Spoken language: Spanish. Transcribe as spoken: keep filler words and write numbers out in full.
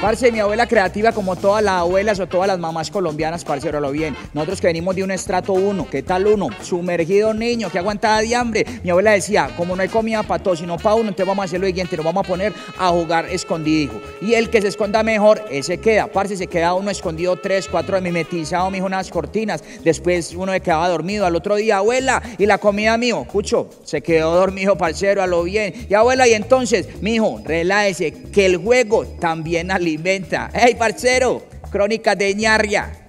Parce, mi abuela creativa como todas las abuelas o todas las mamás colombianas, parcero, lo bien. Nosotros que venimos de un estrato uno, ¿qué tal uno? Sumergido niño, que aguantaba de hambre. Mi abuela decía, como no hay comida para todos, sino para uno, entonces vamos a hacer lo siguiente, nos vamos a poner a jugar escondidijo. Y el que se esconda mejor, ese queda. Parce, se queda uno escondido tres, cuatro, mimetizado, mijo, unas cortinas. Después uno se quedaba dormido. Al otro día, abuela, y la comida, mijo, cucho, se quedó dormido, parcero, a lo bien. Y abuela, y entonces, mijo, relájese, que el juego también alimenta. ¡Hey, parcero! Crónicas de Ñarria.